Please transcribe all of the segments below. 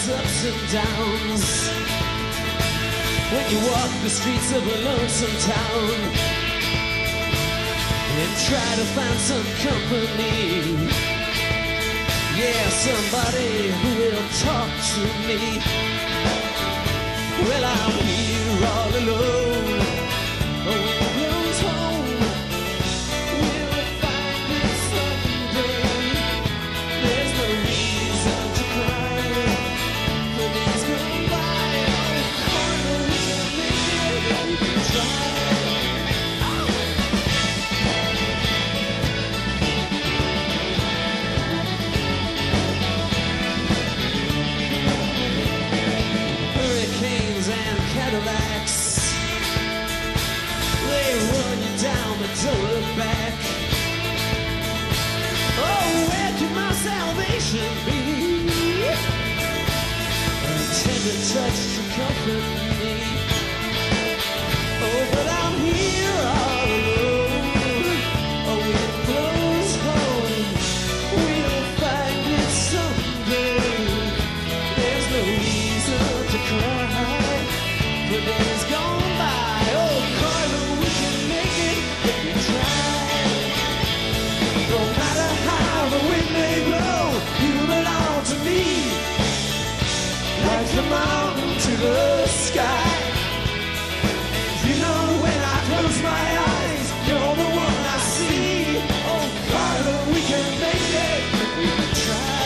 ups and downs. When you walk the streets of a lonesome town and try to find some company, yeah, somebody who will talk to me. Well, I'm here all alone. Oh, when the road's home, we'll find it someday. There's no reason to cry for days gone by. Oh, karla, we can make it if we can try. Cadillacs, they run you down but don't look back. Oh, where can my salvation be? A tender touch to comfort me. Oh, but I'm here all alone. Oh, when it blows home, we'll find it someday. There's no reason to cry. The days gone by, oh karla, we can make it if we try. No matter how the wind may blow, you belong to me. Like the mountain to the sky. And you know when I close my eyes, you're the one I see. Oh karla, we can make it if we try.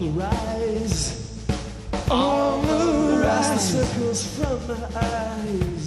Rise, on the rise, the circles from my eyes.